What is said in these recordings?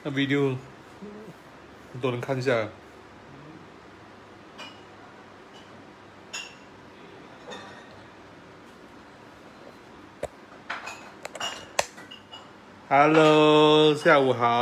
那 video 很多人看一下。Hello， 下午好。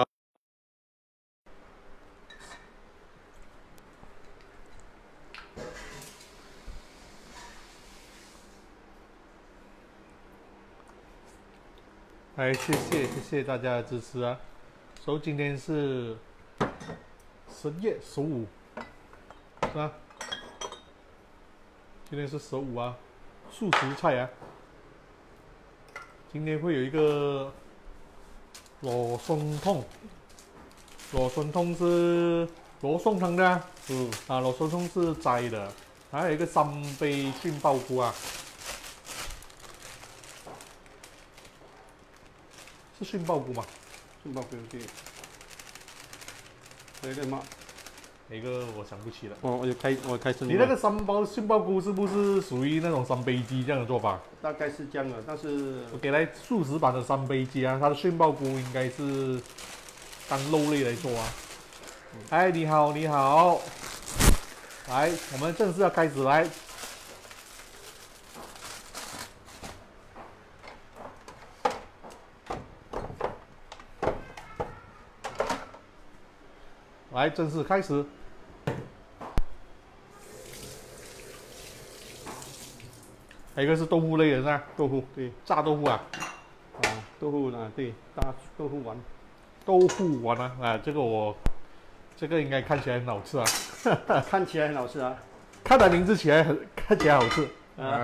哎，谢谢大家的支持啊！所以今天是10月15，是吧？今天是15啊，素食菜啊。今天会有一个罗宋汤，罗宋汤是罗宋汤的啊，罗宋汤是斋的，还有一个3杯杏鲍菇啊。是杏鲍菇吗？ 杏鲍菇对。还有一个什么？ 哪个我想不起了。 我开始。 你那个杏鲍菇是不是属于那种3杯鸡这样的做法？ 大概是这样的，但是我给来素食版的3杯鸡啊，它的杏鲍菇应该是当肉类来做啊。哎，你好，你好。来，我们正式要开始来。来，正式开始。还有一个是豆腐类的是吧？ 豆腐对， 炸豆腐啊。 豆腐啊对，大豆腐丸。 豆腐丸啊，这个应该看起来很好吃啊。 看起来很好吃啊。 看它名字看起来好吃。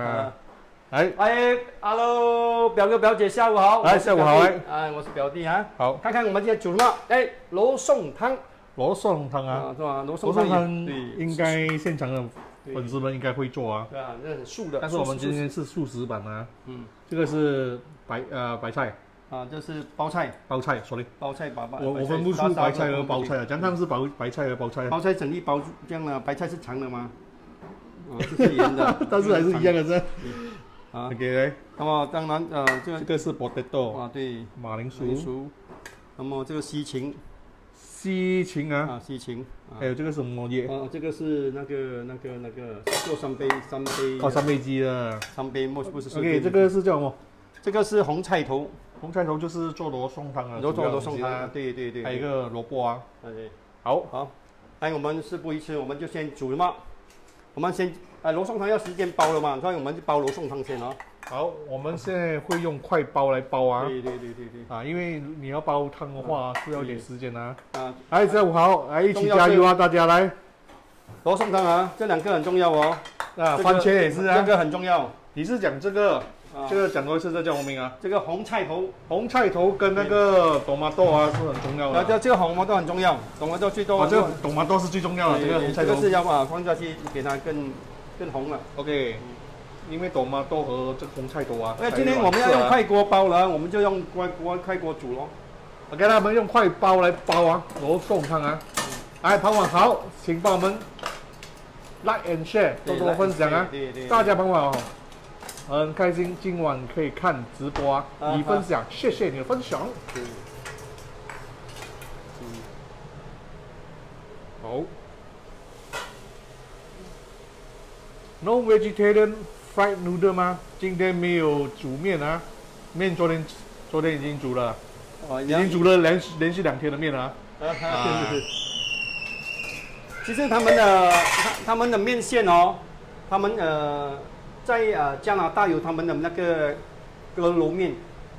Hello， 表哥表姐下午好。 下午好我是表弟啊。 好， 看看我们今天煮什么？罗宋汤。 罗宋汤啊， 是吧？罗宋汤应该现场的粉丝们应该会做啊。 对啊，这很素的。 但是我们今天是素食版啊。这个是白菜。 这是包菜。 包菜 ，sorry。 包菜我分不出白菜和包菜啊，这样是白菜和包菜。 包菜整粒包这样的，白菜是长的吗？这是圆的， 但是还是一样的是。OK， 那么当然这个是 potato 对， 马铃薯。 那么这个西芹啊， 西芹。 还有这个什么叶？ 这个是那个做3杯。 3杯鸡的。 3杯不是。 OK， 这个是叫什么？ 这个是红菜头。 红菜头就是做罗宋汤的。 罗宋汤，对。 还有一个萝卜啊。 对。 好。 我们事不宜迟，我们就先煮什么？我们先罗宋汤要时间煲了嘛，所以我们就煲罗宋汤先哦。 好，我们现在会用快煲来煲啊。 对。 因为你要煲汤的话是要点时间啊。下午好，一起重要加油啊，大家来。 罗宋汤啊，这2个很重要哦。 番茄也是啊。 这个很重要。 你是讲这个？这个讲多一次，这叫什么名啊？ 这个红菜头。 红菜头跟那个冬麻豆啊是很重要的。 这个红麻豆很重要，冬麻豆最多。 这个冬麻豆是最重要的，这个红菜头。 这个是要放下去，给它更红了。 OK。因为冬麻豆和这个红菜头啊。 今天我们要用快锅煲了，我们就用快锅煮咯。 OK， 他们用快煲来煲啊，罗宋汤啊。傍晚好，请帮我们 like and share， 多分享啊。大家傍晚好。很开心今晚可以看直播啊，你分享，谢谢你的分享。好。No vegetarian fried noodle 吗？今天没有煮面啊，面昨天已经煮了，已经煮了连续2天的面了啊。 其实他们的面线哦，他们在加拿大有他们的那个哥罗面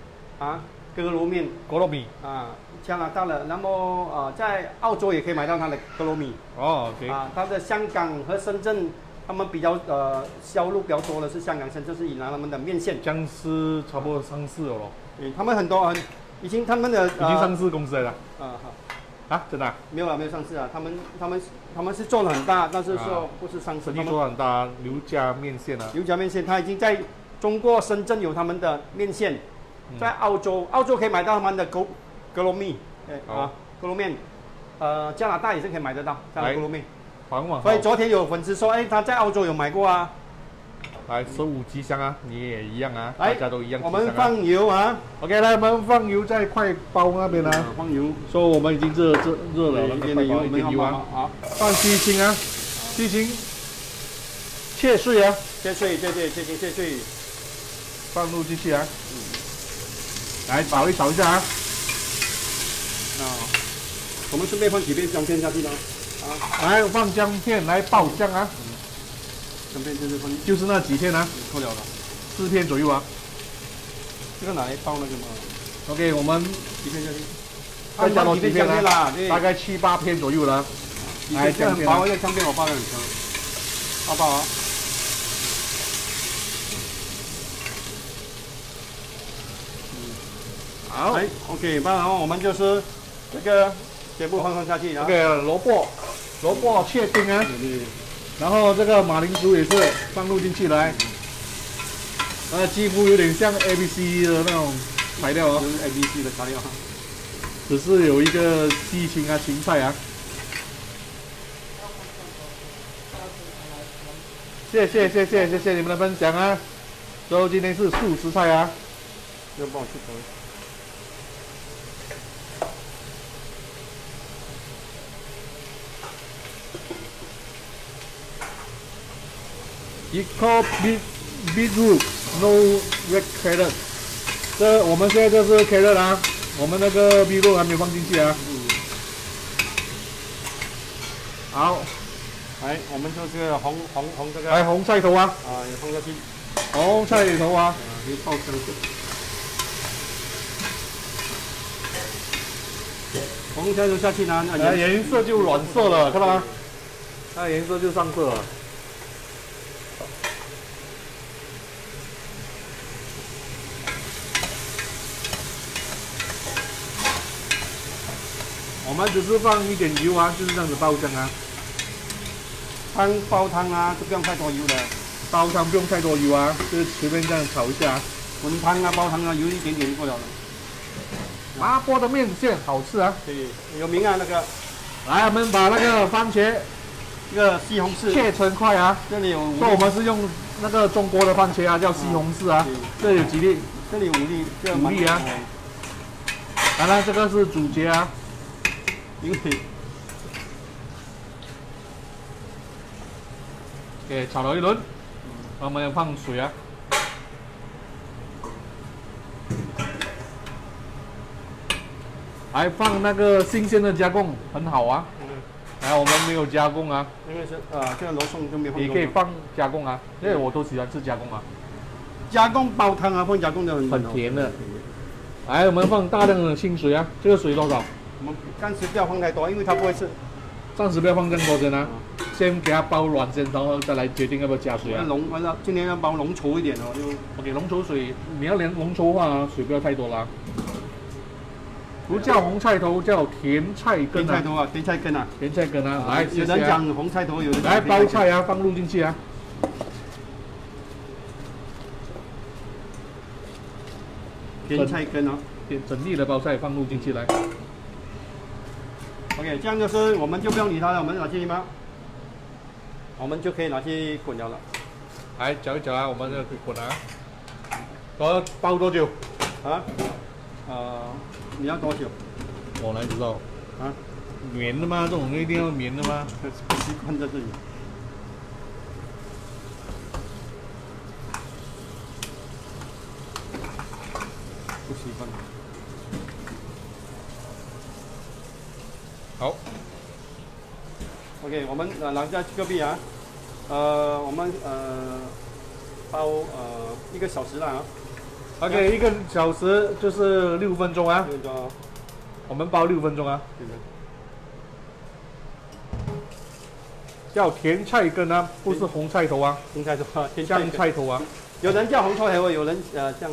加拿大的，那么在澳洲也可以买到它的哥罗米。 OK。 它的香港和深圳，他们比较销路比较多的是香港、深圳是以拿他们的面线。 僵尸差不多上市了咯。 他们很多已经上市公司来了。真的？ 没有上市啊，他们是做的很大，但是说不是上市。 生意做很大，刘家面线啊。 刘家面线，它已经在中国深圳有他们的面线，在澳洲可以买到他们的哥罗米，哥罗面，加拿大也是可以买得到哥罗面。 傍晚好。 所以昨天有粉丝说，他在澳洲有买过啊。 来15吉祥啊，你也一样啊，大来家都一样、啊。 我们放油啊。 OK， 来，我们放油在快包那边啊。 放油。 所以我们已经热了，那个快包一点油啊。 好， 放鸡青啊，鸡青切碎啊， 切碎，对，切碎， 放入进去啊。来炒一下啊。 我们顺便放几片姜片下去呢。 来放姜片来爆香啊。 姜片就是那几片啊， 够了 4片左右啊。 这个拿来爆那个嘛。 OK， 我们几片下去。 再加多几片啦， 大概7、8片左右了。 来，姜片，这个姜片我爆得很香。爆啊！ 好 ，OK， 然后我们就是这个全部放下去。 OK， 萝卜切丁啊，然后这个马铃薯也是放入进去来。几乎有点像 ABC 的那种材料啊， 就是 ABC 的材料哈。 只是有一个鸡青啊、芹菜啊。谢谢你们的分享啊！所以今天是素食菜啊。 要帮我去头。 Eco beetroot no red carrot。这我们现在这是 carrot 啊，我们那个 beetroot 还没有放进去啊。好， 来，我们就这个红这个。 来红菜头啊。 也放下去。 红菜头啊。 可以爆香色。红菜头下去呢， 颜色就软色了，看到吗？它颜色就上色了。我们只是放一点油啊，就是这样子爆香啊。 煲汤啊，就不用太多油的。 煲汤不用太多油啊，就是随便这样炒一下。 滚汤啊，煲汤啊，油一点点就够了。 麻婆的面线好吃啊。 对，有名啊那个。 来，我们把那个番茄， 这个西红柿切成块啊。 这里有5粒。 说我们是用那个中国的番茄啊，叫西红柿啊。这里有几粒？ 这里有5粒，这 5粒啊。当然这个是主角啊。 因为给炒了一轮，我们要放水啊。还放那个新鲜的加工，很好啊。来，我们没有加工啊。 因为是这个罗宋就没有放。 你可以放加工啊，因为我都喜欢吃加工啊。 加工煲汤啊，放加工的很甜的。来，我们放大量的清水啊，这个水多少？ 我们暂时不要放太多，因为它不会吃。 暂时不要放更多先啊，先给它煲软先，然后再来决定要不要加水啊。 今年要煲浓稠一点哦，就 OK， 浓稠水，你要浓稠的话，水不要太多啦。不叫红菜头，叫甜菜根啊。 甜菜根啊。 甜菜根啊，来， 有人讲红菜头，有人来包菜啊，放入进去啊。 甜菜根哦， 整粒的包菜放入进去来。 OK， 这样就是我们就不用理它了，我们拿去吗？我们就可以拿去滚了。 来搅一搅啊，我们就可以滚啊。包多久？ 啊？你要多久？ 我哪知道？ 啊？ 绵的吗？这种一定要绵的吗？ 不习惯在这里。不习惯。 好。 OK， 我们拿下这个币啊，我们包1个小时了啊。 OK， 1个小时就是6分钟啊。 6分钟啊。 我们包6分钟啊。 对的。 叫甜菜根啊，不是红菜头啊。 红菜头啊， 酱菜头啊。 有人叫红菜头，有人这样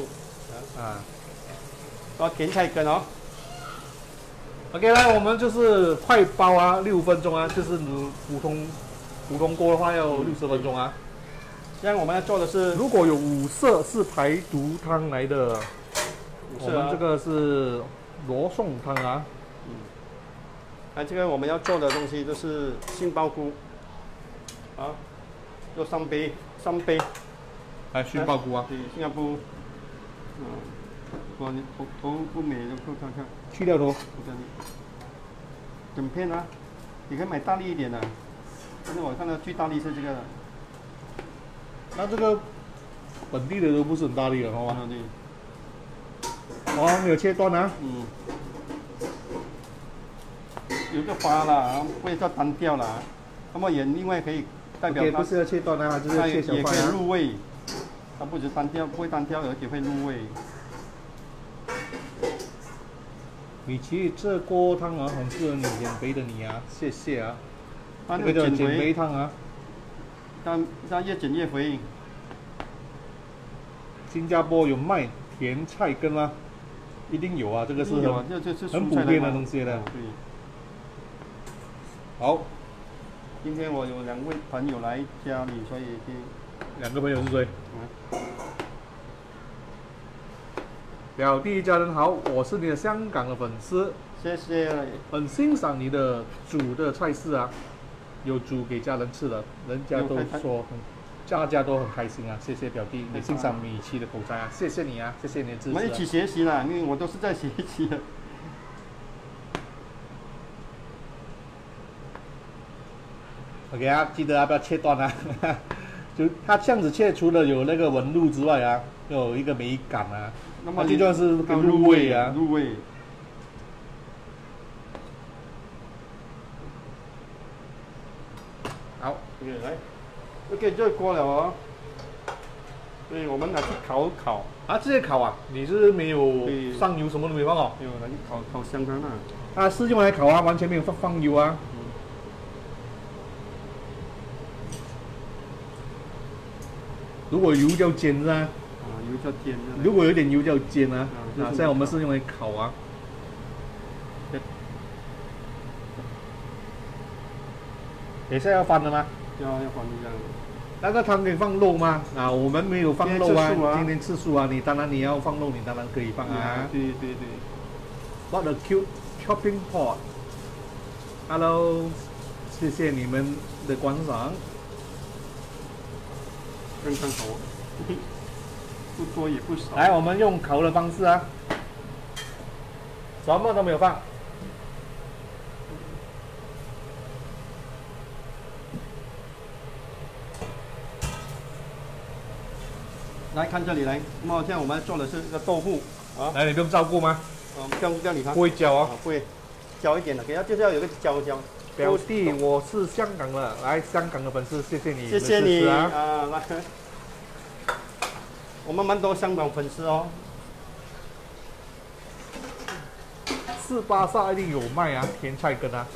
甜菜根哦。 OK， 来，我们就是快包啊，6分钟啊，就是你普通锅的话要60分钟啊。 这样我们要做的是， 如果有5色是排毒汤来的，我们这个是罗宋汤啊。 这个我们要做的东西就是杏鲍菇，做3杯， 来杏鲍菇啊， 对，新加坡，哇，你头不美，就看看， 去掉头。 我这里，整片啊，你可以买大粒一点的，但是我看到最大粒是这个的。 那这个本地的都不是很大力的，好吗？ 对。 哦，没有切断啊。 嗯。有个花啦，不会叫单调啦。那么也另外可以代表它不是要切断啊，就是切小也可以块啊。 入味，它不止单调，不会单调，而且会入味。 米奇，这锅汤啊，很适合你减肥的你啊，谢谢啊。 它这个叫减肥汤啊。 它越减越肥。 新加坡有卖甜菜根吗？一定有啊，这个是很普遍的东西的。 对。 好， 今天我有2位朋友来家里，所以 2个朋友是谁？ 嗯。 表弟家人好，我是你的香港的粉丝， 谢谢。 很欣赏你的煮的菜式啊，有煮给家人吃的，人家都说家家都很开心啊，谢谢表弟，你欣赏米奇的口才啊，谢谢你啊，谢谢你的支持、啊。 我们一起学习啦，因为我都是在学习的。 OK 啊，记得要不要切断啊？就它这样子切，除了有那个纹路之外啊，有一个美感啊。 那么最重要是入味啊， 入味。 好 ，OK 来 ，OK 这锅了哦。对，我们拿去烤。 啊，直接烤啊？你是没有上油，什么都没放哦？ 没有，拿去烤香肠啊。 啊，是用来烤啊，完全没有放油啊。如果油叫煎是吧？ 啊，油叫煎的。 如果有点油叫煎啊。啊，现在我们是用来烤啊。等一下要翻了吗？ 要翻这样。 那个汤可以放肉吗？啊，我们没有放肉啊，今天吃素啊。你当然你要放肉，你当然可以放啊。 对。 What a cute chopping pot. Hello， 谢谢你们的观赏。 刚刚好，不多也不少。 来，我们用烤的方式啊，什么都没有放。 来看这里来，那么现在我们做的是这个豆腐啊。 来，你不用照顾吗？ 不要理它。 不会焦啊？ 不会，焦一点的，就是要有个焦。 表弟，我是香港的，来香港的粉丝，谢谢你， 谢谢你啊！来，我们蛮多香港粉丝哦。 488一定有卖啊，甜菜根啊。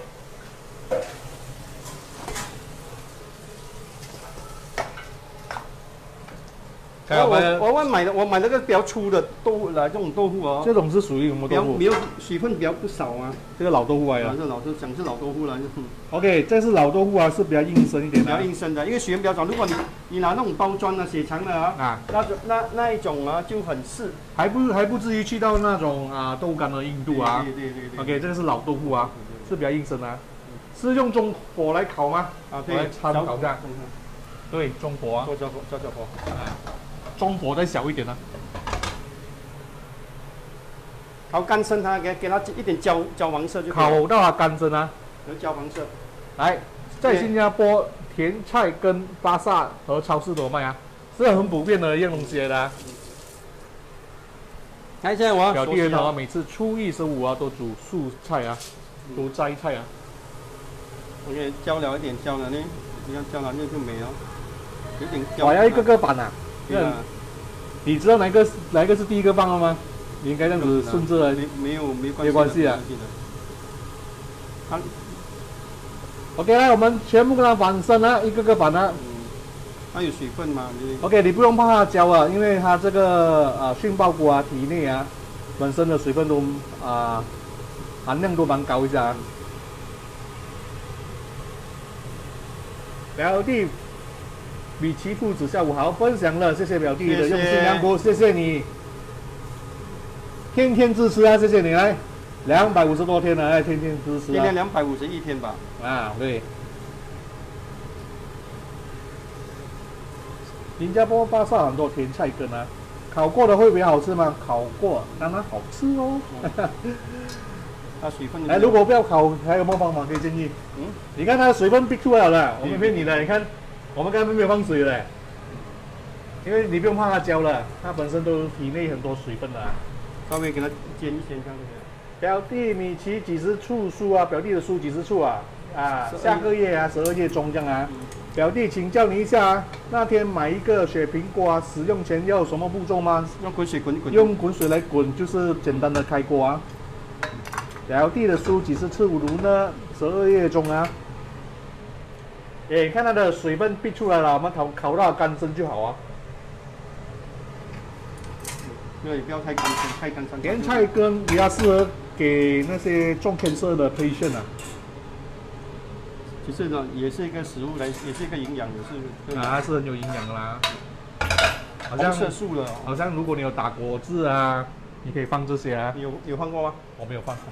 我买那个比较粗的豆腐来，这种豆腐哦。 这种是属于什么豆腐？ 没有水分比较不少啊。 这个老豆腐来的。 这老豆腐了。 OK， 这是老豆腐啊，是比较硬身一点的。 比较硬身的，因为水分比较少。如果你拿那种包装的血肠的啊，那一种啊就很湿， 还不至于去到那种豆干的硬度啊。 对。 OK， 这个是老豆腐啊，是比较硬身啊。是用中火来烤吗？ 对， 来参考一下。对，中火啊。 小火。 中火再小一点呢。 烤干身它给它一点焦黄色就可以。 烤到它干身啊。 有焦黄色。 来，在新加坡，甜菜根巴萨和超市都卖啊，是很普遍的一样东西来的。 看现在我表弟人啊，每次初一十五啊都煮素菜啊，都摘菜啊。 OK， 焦了一点焦了呢，你看焦了就没了，有点焦。 我要一个个板啊。 对啊。 你知道哪一个是第一个放的吗？你应该这样子顺着来。 没关系啊。 OK， 来我们全部跟它反身啊，一个个反啊。 它有水分嘛 ？OK， 你不用怕它焦啊，因为它这个杏鲍菇啊体内啊本身的水分都含量都蛮高一下。表弟，米奇父子下午好，分享了，谢谢表弟的用心良苦，谢谢你，天天支持啊，谢谢你来，250多天了，哎，天天支持啊。 今天251天吧。 啊，对。 新加坡巴萨很多甜菜根啊，烤过的会比较好吃吗？烤过当然好吃哦。 它水分。 哎，如果不要烤，还有没有方法可以建议？你看它的水分逼出来了，我没骗你的。你看，我们根本没有放水的，因为你不用怕它焦了，它本身都体内很多水分的。 稍微给它煎一煎，这样子。 表弟米奇几时出书啊？表弟的书几时出啊？下个月啊，12月中这样啊。表弟，请教你一下啊，那天买一个雪苹果啊，使用前要有什么步骤吗？ 用滚水滚。 用滚水来滚，就是简单的开锅啊。表弟的书几时出炉呢？12月中啊。你看它的水分逼出来了，我们烤到干身就好啊。 对，不要太干身，太干身。 甜菜根比较适合给那些重cancer的 patient 啊。 其实呢，也是一个食物来，也是一个营养，也是它是很有营养的啦。好像色素的。 好像如果你有打果汁啊，你可以放这些啊。 你有放过吗？ 我没有放。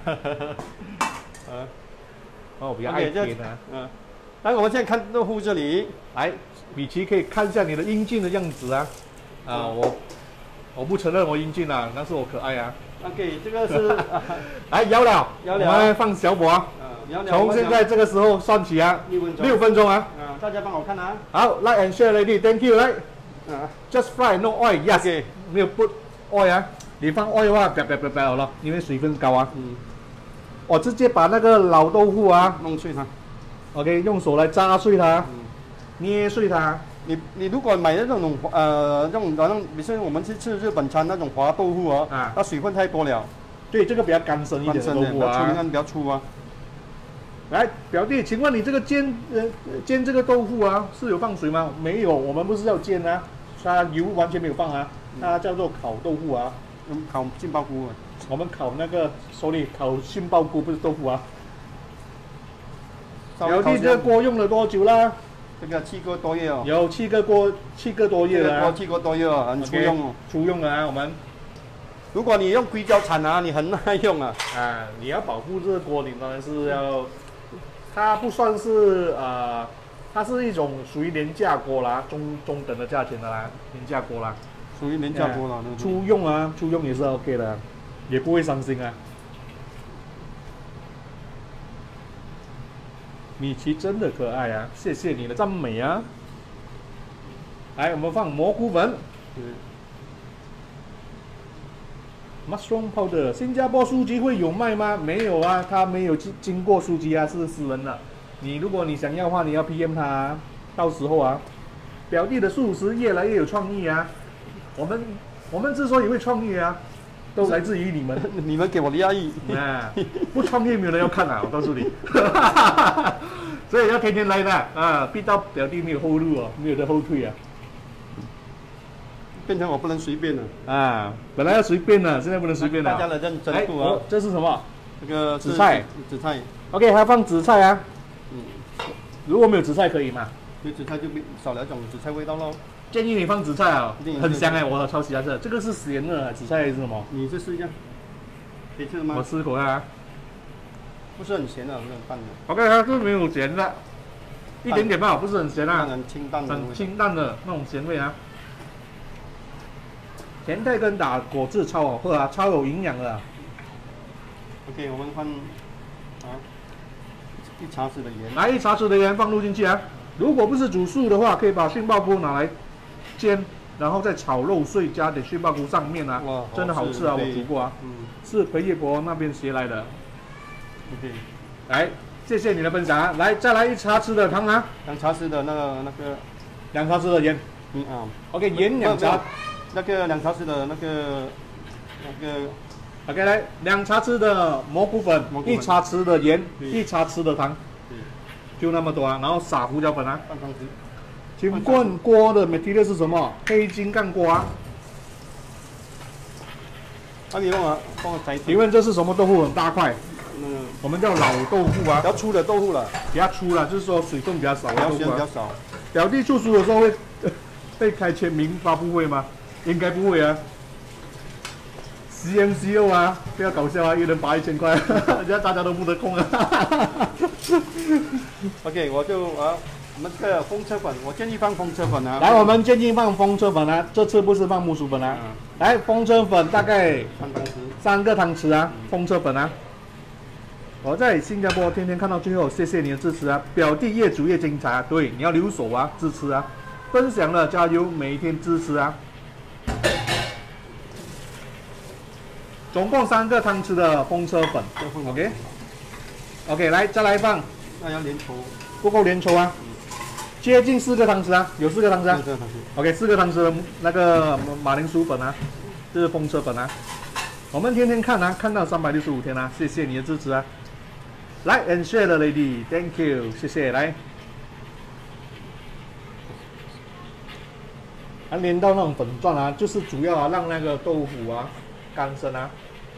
我比较爱甜啊。 来，我们现在看豆腐这里， 来，米奇可以看一下你的阴茎的样子啊。我不承认我阴茎啊，但是我可爱啊。 OK， 这个是来摇了，我们放小火啊。从现在这个时候算起啊，6分钟啊。 大家帮我看啊。 好 ，like and share lady，thank you， 来。Just fry no oil，yes， 没有 put oil 啊。你放 oil 的话，不好了，因为水分高啊。我直接把那个老豆腐啊弄碎它。 OK， 用手来扎碎它，捏碎它。 你如果买那种这种好像，比如我们去吃日本餐那种滑豆腐哦，它水分太多了。 对，这个比较干身一点的豆腐啊， 比较粗啊。 来，表弟，请问你这个煎这个豆腐啊，是有放水吗？没有，我们不是要煎啊，它油完全没有放啊，它叫做烤豆腐啊， 烤杏鲍菇。 我们烤那个烤杏鲍菇，不是豆腐啊。表弟，这个锅用了多久啦？ 这个7个多月哦。 有7个多月了。 7个多月哦，很粗用哦。 粗用啊，我们。 如果你用硅胶铲啊，你很耐用啊。 你要保护这个锅，你当然是要。它不算是它是一种属于廉价锅啦，中等的价钱的啦，廉价锅啦。 属于廉价锅啦。 初用啊，初用也是 OK 的，也不会伤心啊。米奇真的可爱啊，谢谢你的赞美啊。来，我们放蘑菇粉。Mushroom powder， 新加坡书籍会有卖吗？没有啊，它没有经过书籍啊，是私人的。如果你想要的话，你要 PM 他啊，到时候啊，表弟的素食越来越有创意啊。我们之所以会创意啊，都来自于你们， 你们给我的压抑不创业没有人要看啊，我告诉你。所以要天天来的啊，逼到表弟没有后路哦，没有的后退啊。 变成我不能随便了本来要随便的，现在不能随便了。 大家的认真度啊！ 这是什么？ 这个紫菜。OK， 还放紫菜啊。如果没有紫菜可以吗？ 有紫菜就少了一种紫菜味道喽。 建议你放紫菜啊，很香哎，我超喜欢这个是咸的紫菜还是什么？ 你试一下，可以吃吗？ 我试口啊。 不是很咸的，是很淡的。 OK， 它是没有咸的，一点点吧，不是很咸啊。 很清淡的。 很清淡的那种咸味啊。甜菜根打果汁超好喝啊，超有营养的。 OK， 我们放1茶匙的盐。 来1茶匙的盐放入进去啊。如果不是煮素的话，可以把杏鲍菇拿来煎，然后再炒肉碎，加点杏鲍菇上面啊，真的好吃啊！我煮过啊，是裴业博那边学来的。 OK， 来，谢谢你的分享啊！来，再来1茶匙的糖啊 ，2茶匙的那个 ，2茶匙的盐。OK， 盐2茶。 那个2茶匙的那个 ，OK， 来2茶匙的蘑菇粉，1茶匙的盐，1茶匙的糖，就那么多啊，然后撒胡椒粉啊。请问锅的 material 是什么？黑金刚锅啊。 你用啊， 请问这是什么豆腐？很大块。我们叫老豆腐啊。 比较粗的豆腐了。 比较粗了，就是说水分比较少的豆腐比较少。 表弟出书的时候会开签名发布会吗？应该不会啊。CMCO 啊，不要搞笑啊，一人罚1000块，人家大家都不得空啊。 OK， 我就我们这个风车粉，我建议放风车粉啊。 来，我们建议放风车粉啊，这次不是放木薯粉啊。来，风车粉大概3个汤匙啊，风车粉啊。我在新加坡天天看到最后，谢谢你的支持啊！表弟越煮越精彩啊！对，你要留守啊，支持啊，分享了加油，每一天支持啊！总共3个汤匙的风车粉 ，OK， 来再来放， 那要连稠， 不够连稠啊，接近4个汤匙啊，有4个汤匙啊，OK， 4个汤匙的那个马铃薯粉啊，这是风车粉啊，我们天天看啊，看到365天啊，谢谢你的支持啊！来 and share 的 lady，thank you， 谢谢。来，还连到那种粉状啊，就是主要啊让那个豆腐啊干身啊。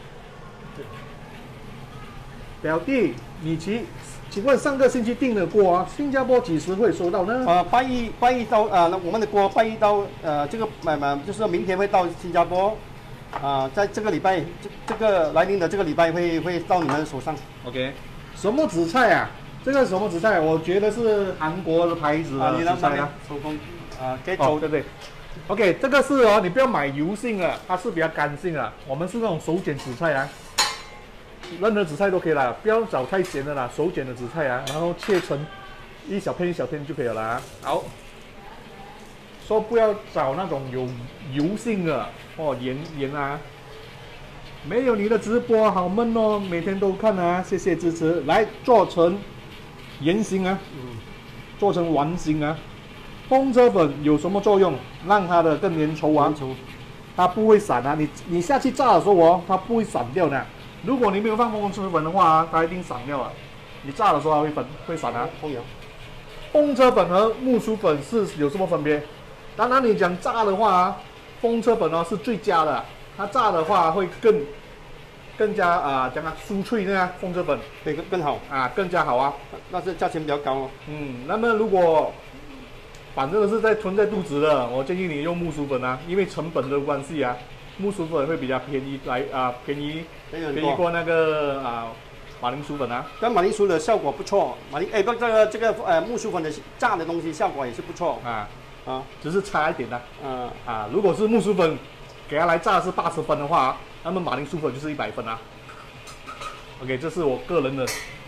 表弟，你请问上个星期订的锅啊，新加坡几时会收到呢？ 拜一到我们的锅拜一到这个就是明天会到新加坡。在这个礼拜，这个来临的这个礼拜会到你们手上。 OK。什么紫菜啊？这个什么紫菜？我觉得是韩国的牌子的紫菜啊。 手工可以走， 对不对 ？OK， 这个是哦，你不要买油性的，它是比较干性的。我们是那种手剪紫菜啊，任何紫菜都可以啦，不要找太咸的啦，手剪的紫菜啊，然后切成一小片一小片就可以了啦。好，说不要找那种有油性的哦，盐啊。没有你的直播好闷哦，每天都看啊，谢谢支持。来做成圆形啊，做成丸形啊。风车粉有什么作用？让它的更粘稠啊，它不会散啊。你下去炸的时候哦，它不会散掉的。如果你没有放风车粉的话啊，它一定散掉了。你炸的时候它会散啊。风车粉和木薯粉是有什么分别？当然你讲炸的话啊，风车粉哦是最佳的。它炸的话会更加讲酥脆呢，风车粉对更好啊，更加好啊。 那是价钱比较高哦。 那么如果反正是囤在肚子的，我建议你用木薯粉啊，因为成本的关系啊，木薯粉会比较便宜便宜过那个马铃薯粉啊。 但马铃薯的效果不错，这个木薯粉的炸的东西效果也是不错只是差一点的如果是木薯粉。给它来炸是80分的话，那么马铃薯粉就是100分啊。OK， 这是我个人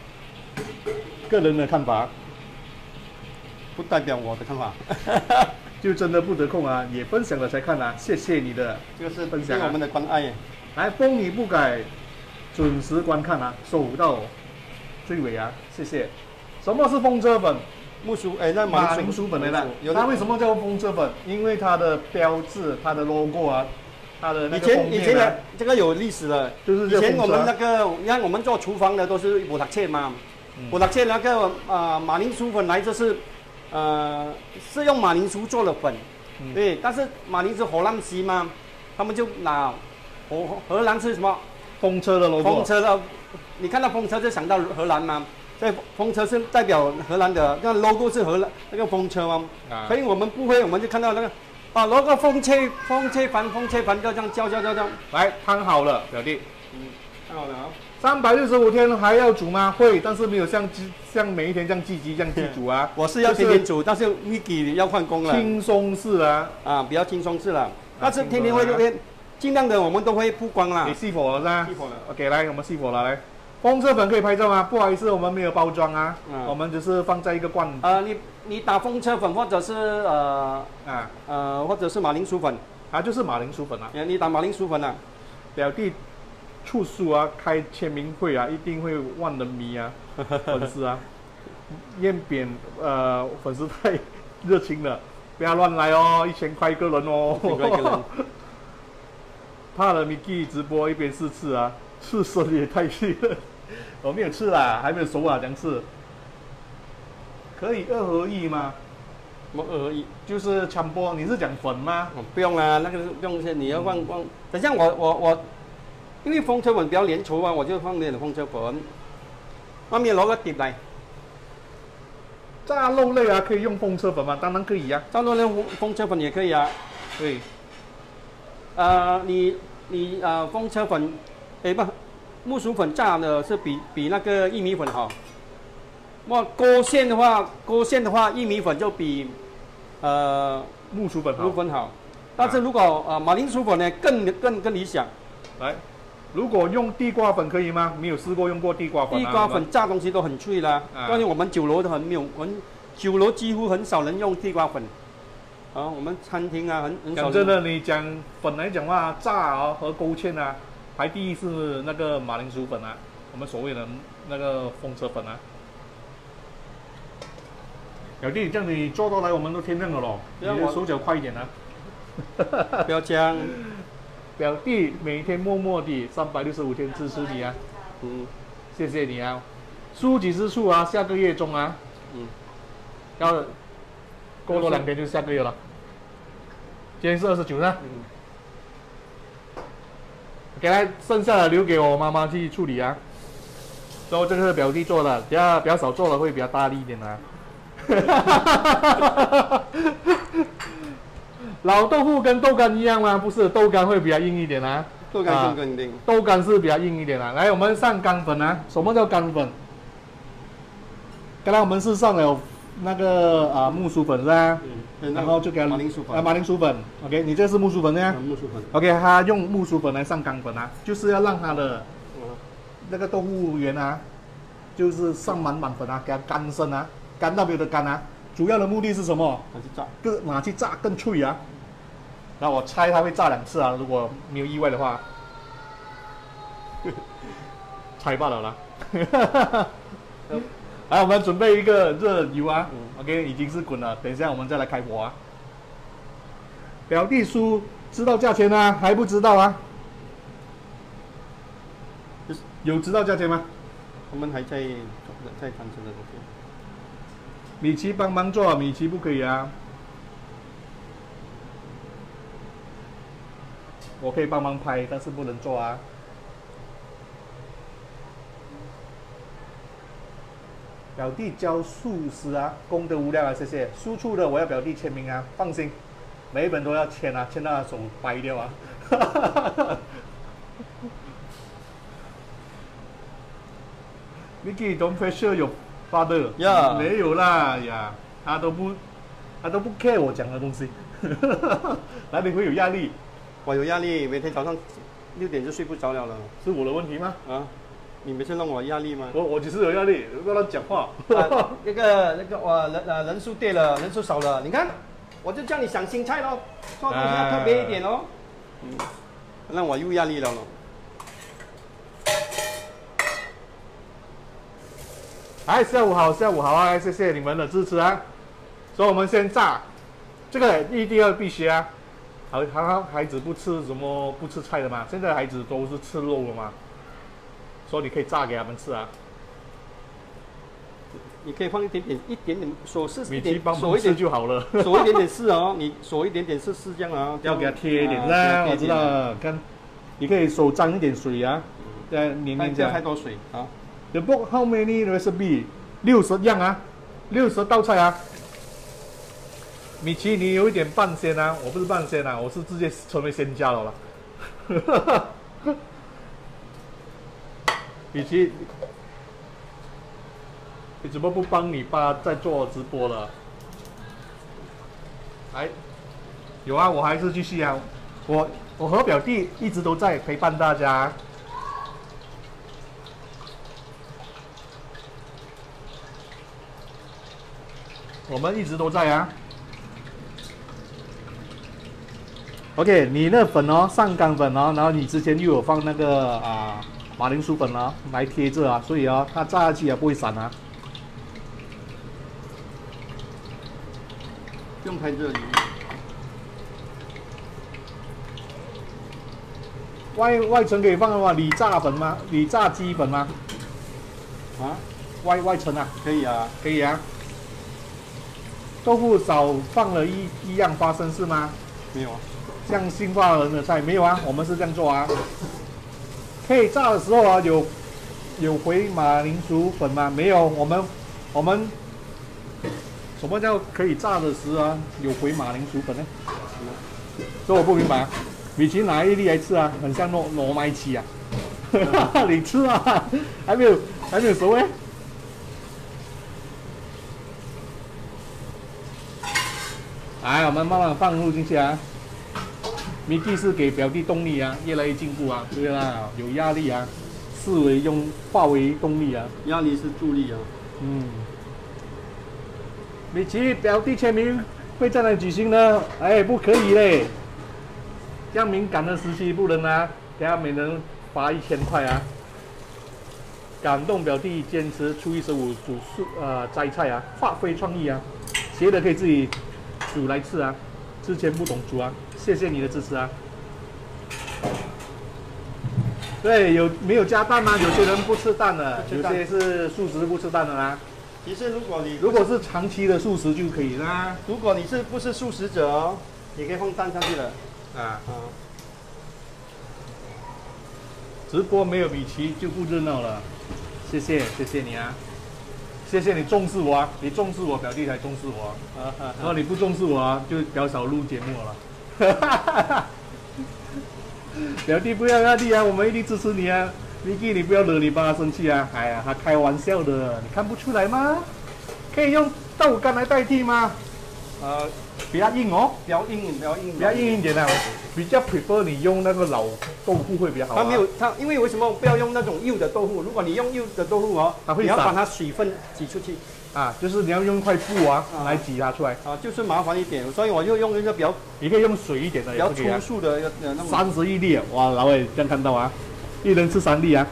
的看法， 不代表我的看法。 就真的不得空啊，也分享了才看啊，谢谢你的这个是分享我们的关爱。 来，风雨不改，准时观看啊，守到最尾啊，谢谢。什么是风车粉？ 那马铃薯粉来的。它为什么叫风车粉？因为它的标志、它的 logo 啊。它的那个封面以前的这个有历史了， 就是以前我们那个，你看我们做厨房的都是布塔切嘛，布塔切那个马铃薯粉来就是是用马铃薯做的粉，对，但是马铃薯荷兰西嘛，他们就拿荷兰是什么？ 风车的 logo。 风车的，你看到风车就想到荷兰嘛，这风车是代表荷兰的，那 logo 是荷兰那个风车嘛，所以我们不会，我们就看到那个。拿个风车盘就这样叫。 来，汤好了，表弟。 汤好了啊。 365天还要煮吗？会，但是没有像每一天这样积极这样去煮啊。 我是要天天煮，但是 Miki 要换工了。 轻松式啊。 比较轻松式了。但是天天会尽量的我们都会曝光啦。 你熄火了是吧？ 熄火了。 OK， 来，我们熄火了，来。风车粉可以拍照吗？不好意思，我们没有包装啊，我们只是放在一个罐。 你打风车粉或者是或者是马铃薯粉， 就是马铃薯粉啊。 你打马铃薯粉啊， 表弟出书啊，开签名会啊，一定会万人迷啊，粉丝啊，燕扁粉丝太热情了，不要乱来哦，1000块一个人哦。1000块一个人。怕了 Miki 直播一边试吃啊。刺身也太细了，我没有吃啦，还没有熟啊，这样吃。可以2合1吗？ 什么2合1？ 就是强波，你是讲粉吗？ 不用啦，那个不用先，你要放。等下我，因为风车粉比较粘稠啊，我就放点风车粉。外面拿个碟来。 炸肉类啊，可以用风车粉吗？当然可以啊。 炸肉类风车粉也可以啊。 对。 你风车粉。木薯粉炸的是比那个薏米粉好。 那勾芡的话，玉米粉就比木薯粉好。但是如果马铃薯粉呢，更理想。 来，如果用地瓜粉可以吗？没有试过用过地瓜粉。 地瓜粉炸东西都很脆啦，关于我们酒楼的酒楼几乎很少人用地瓜粉。我们餐厅啊很少。 讲真的，你讲粉来讲话，炸和勾芡啊，排第一是那个马铃薯粉啊，我们所谓的那个风车粉啊。表弟，这样你做到来，我们都天亮了咯。你的手脚快一点啊！ 不要这样。 表弟每天默默地365天支持你啊，谢谢你啊。输几时输啊？下个月中啊。要过多2天就下个月了。今天是29呢。给他剩下的留给我妈妈去处理啊。然后这个是表弟做的，比较少做的会比较大力一点啊。老豆腐跟豆干一样吗？不是，豆干会比较硬一点啊。 豆干更硬。 豆干是比较硬一点啊。来，我们上干粉啊。什么叫干粉？刚才我们是上了那个木薯粉是吧？然后就给它马铃薯粉。 马铃薯粉 ，OK， 你这是木薯粉呢？ 木薯粉。 OK， 他用木薯粉来上干粉啊，就是要让它的那个豆腐圆啊，就是上满粉啊，给它干身啊，干到没有的干啊。主要的目的是什么？拿去炸更脆啊。然后我猜它会炸2次啊，如果没有意外的话。猜罢了啦。来，我们准备一个热油啊。OK， 已经是滚了，等一下我们再来开火啊。表弟叔知道价钱啊？还不知道啊？有知道价钱吗？ 我们还在谈这个东西。 米奇帮忙做，米奇不可以啊。我可以帮忙拍，但是不能做啊。表弟教素食啊，功德无量啊，谢谢。输出的我要表弟签名啊，放心，每一本都要签啊，签到他手掰掉啊。Vicky don't pressure your father。没有啦呀，他都不 care 我讲的东西，哪里会有压力？ 我有压力，每天早上6点就睡不着了。 是我的问题吗？ 你每次让我压力吗？ 我只是有压力，不要乱讲话。 那个人数对了，人数少了，你看，我就叫你想新菜咯，做东西要特别一点哦。让我又压力了咯。 哎，下午好啊，谢谢你们的支持啊。所以我们先炸，这个一定要必须啊。孩子不吃菜的嘛，现在孩子都是吃肉的嘛，所以你可以炸给他们吃啊。 你可以放一点点锁是米奇帮忙吃就好了， 锁一点点是哦，你锁一点点是这样啊， 要给它贴一点啦，我知道，看，你可以手沾一点水啊，黏黏这样太多水啊。 The book how many recipe? 60样啊，60道菜啊。米奇，你有一点半仙啊，我不是半仙啊，我是直接成为仙家了啦。米奇，你怎么不帮你爸在做直播了？哎，有啊，我还是继续啊，我和表弟一直都在陪伴大家。我们一直都在啊。OK， 你那粉哦，上干粉哦，然后你之前又有放那个马铃薯粉哦，来贴着啊，所以啊，它炸下去也不会散啊。 不用太热。 外层可以放什么？里炸粉吗？里炸鸡粉吗？外层啊？ 可以啊， 可以啊。豆腐少放了一样花生是吗？ 没有啊。 像新化人的菜没有啊，我们是这样做啊。可以炸的时候啊，有回马铃薯粉吗？没有，我们什么叫可以炸的时啊？有回马铃薯粉呢？这我不明白啊。米奇拿一粒来吃啊，很像糯麦奇啊。你吃啊？还没有熟哎。 来，我们慢慢放入进去啊。Miki 是给表弟动力啊，越来越进步啊，对啦，有压力啊，思维化为动力啊。 压力是助力啊。 Miki 表弟签名会在哪里举行呢？哎，不可以嘞，这样敏感的时期不能啊，等下每人罚1000块啊。感动表弟坚持初一十五煮摘菜啊，发挥创意啊，学的可以自己煮来吃啊，之前不懂煮啊。谢谢你的支持啊！对，没有加蛋吗？有些人不吃蛋的，有些是素食不吃蛋的啦。 其实如果是长期的素食就可以啦。 如果你不是素食者哦，你可以放蛋上去的。 直播没有米奇就不热闹了。谢谢你啊！谢谢你重视我啊！你重视我，表弟才重视我。然后你不重视我啊，就比较少录节目了。表弟不要压力啊，我们一定支持你啊 ！Miki 你不要惹你爸生气啊！哎呀，他开玩笑的，你看不出来吗？可以用豆干来代替吗？比较硬哦， 比较硬一点的，比较 prefer 你用那个老豆腐会比较好、啊。 因为为什么不要用那种幼的豆腐？如果你用幼的豆腐哦，你要把它水分挤出去。 就是你要用块布来挤它出来。 就是麻烦一点，所以我就用一个比较， 你可以用水一点的， 比较粗束的那种。 31粒，哇，老伟这样看到啊，一人吃3粒啊。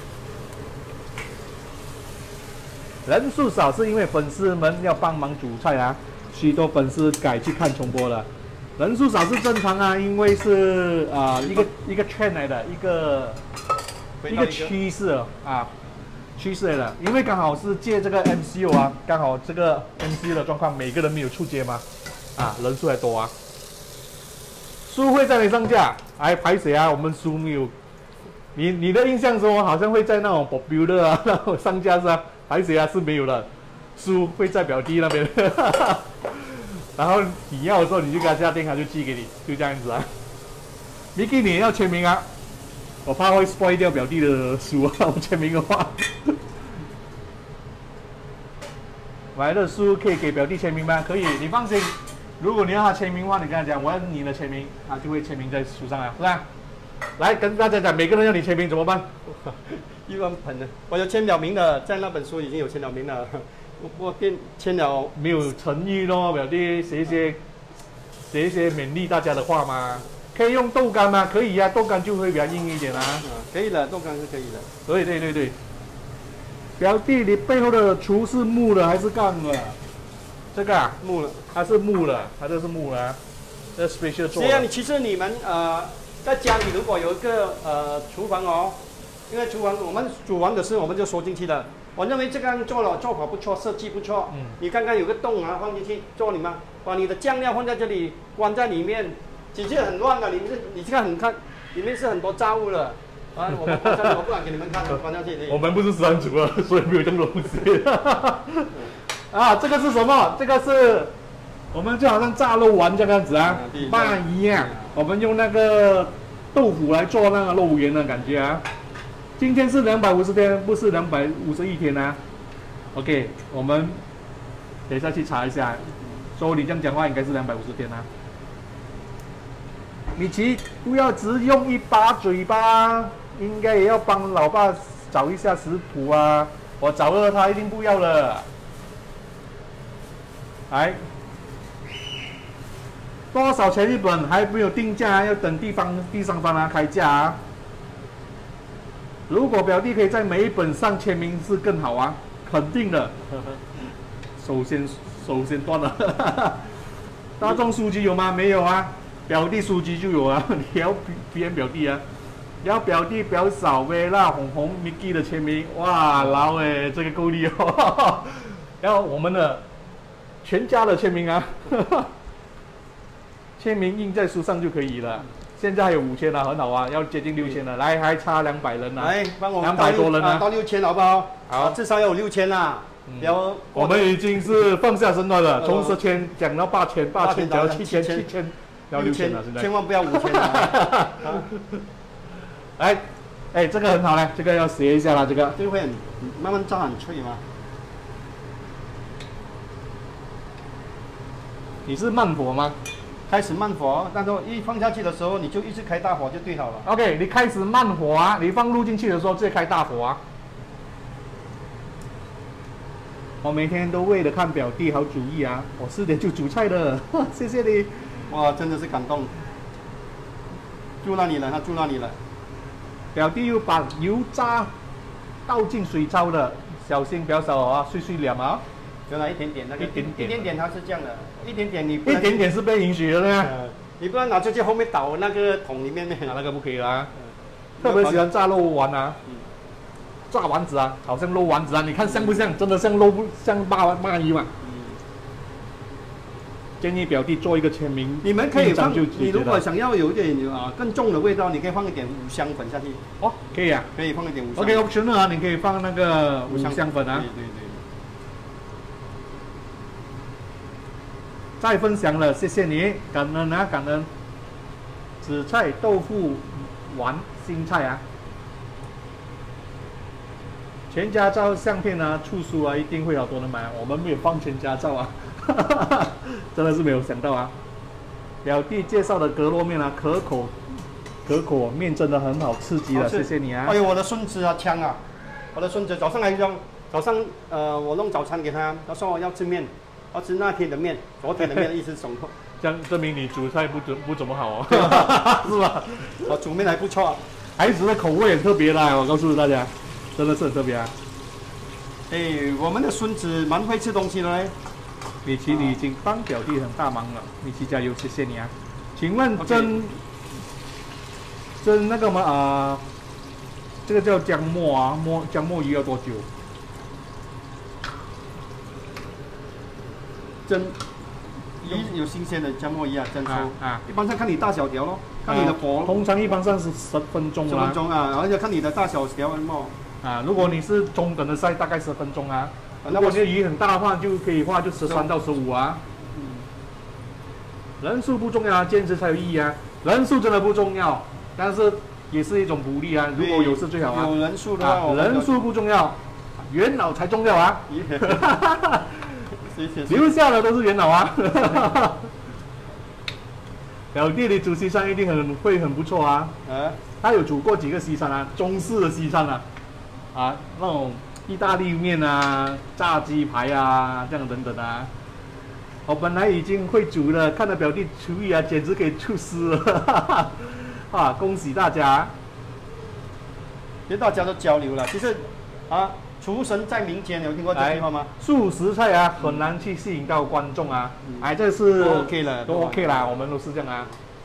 人数少是因为粉丝们要帮忙煮菜啊，许多粉丝改去看重播了。人数少是正常啊，因为是一个圈来的，一个趋势啊。趋势来了，因为刚好是借这个 MCU 啊，刚好这个 MCU 的状况，每个人没有出街嘛，人数还多啊。书会在哪里上架？拍谁啊？我们书没有，你的印象中好像会在那种 popular 啊，那种上架是啊，拍谁啊是没有的，书会在表弟那边，然后你要的时候你就给他下电，他就寄给你，就这样子啊。Miki 你也要签名啊？我怕会 spoil 掉表弟的书啊，我签名的话。买的书可以给表弟签名吗？可以，你放心。如果你要他签名的话，你跟他讲我要你的签名，他就会签名在书上了，是吧？来跟大家讲，每个人要你签名怎么办？ 一碗盆的，我有签了名的，在那本书已经有签了名了，我签了。 没有诚意咯，表弟写一些勉励大家的话吗？可以用豆干吗？可以呀，豆干就会比较硬一点啊。 可以的，豆干是可以的。 对。表弟，你背后的厨是木的还是钢的？这个木了， 它是木的，它这是木的，这 special 做的。 这样，其实你们在家里如果有一个厨房哦，因为厨房我们煮完的时候我们就收进去了。我认为这样做法不错，设计不错。你看看有个洞啊，放进去做你们，把你的酱料放在这里，关在里面。其实很乱的，你看里面是很多杂物的。我不敢给你们看，关下去。 我们不是食安组啊，所以没有这种东西。这个是什么？这个是我们就好像炸肉丸这样子啊，拌一样。我们用那个豆腐来做那个肉圆的感觉啊。今天是250天，不是251天啊。OK， 我们等一下去查一下。所以你这样讲话应该是250天啊。米奇，不要只用一把嘴巴，应该也要帮老爸找一下食谱啊！我找了他一定不要了。多少钱一本？还没有定价，要等第三方开价啊。如果表弟可以在每一本上签名是更好啊，肯定的。首先断了。大众书籍有吗？没有啊。表弟书籍就有啊，你要编表弟啊，要表弟表嫂薇娜、红红、Miki 的签名，哇，老诶，这个够力哦。要我们的全家的签名啊，签名印在书上就可以了。现在还有5000了，很好啊，要接近6000了，来还差200人了， 来帮我们 200多人啊， 到6000好不好？好，至少要有6000啦。 我们已经是放下身段了，从1000讲到8000讲到7000。要6000了，现在千万不要5000了。 这个很好嘞，这个要学一下啦，这个会慢慢炸很脆吗？ 你是慢火吗开始慢火，但是一放下去的时候，你就一直开大火就对好了。 ？OK， 你开始慢火啊，你放入进去的时候再开大火啊。我每天都为了看表弟好主意啊，我4点就煮菜的，谢谢你。 哇，真的是感动。住那里了，他住那里了。 表弟又把油渣倒进水槽的，小心不要烧啊，碎两啊。 原来一点点那个一点点它是这样的，一点点你不能一点点是被允许的呢。 你不然拿出去后面倒那个桶里面呢。 那个不可以啦。特别喜欢炸肉丸啊，炸丸子啊，好像肉丸子啊，你看像不像？真的像像蚂蚁嘛？建议表弟做一个签名， 你们可以放， 就你如果想要有一点更重的味道，你可以放一点五香粉下去。 哦，可以啊， 可以放一点五香。 OK optional 啊，你可以放那个五香粉啊。 对。 再分享了，谢谢你，感恩啊，感恩。紫菜豆腐丸新菜啊，全家照相片啊，促书啊，一定会好多人买啊。我们没有放全家照啊，真的是没有想到啊。表弟介绍的格洛面啊，可口，面真的很好，刺激了，谢谢你啊。 哎呦，我的孙子啊，枪啊！我的孙子早上我弄早餐给他，他说我要吃面。要吃那天的面，昨天的面一直手痛， 这样证明你煮菜不怎么好哦，是吧？ 我煮面还不错， 孩子的口味很特别的，我告诉大家，真的是很特别啊。 哎，我们的孙子蛮会吃东西的嘞。 米奇，你已经帮表弟很大忙了，米奇加油，谢谢你啊。请问蒸那个吗？这个叫姜末啊，姜末鱼要多久？ 蒸鱼有新鲜的姜末鱼啊，蒸熟啊， 一般上看你大小条咯，看你的火。 通常一般上是10分钟啊。 10分钟啊，然后要看你的大小条么。 啊，如果你是中等的菜，大概10分钟啊。如果你的鱼很大的话，就可以画就13到15啊。人数不重要啊，坚持才有意义啊。人数真的不重要，但是也是一种鼓励啊。如果有是最好啊。 有人数的话， 人数不重要，元老才重要啊。留下的都是元老啊！表弟你煮西餐一定会很不错啊！他有煮过几个西餐啊？中式的西餐啊，那种意大利面啊、炸鸡排啊，这样等等啊。我本来已经会煮了，看到表弟厨艺啊，简直可以出师了！啊，恭喜大家！ 其实大家都交流了，其实厨神在民间，有听过这句话吗？ 素食菜啊，很难去吸引到观众啊。这是都 OK 了， 都 OK 啦，我们都是这样啊。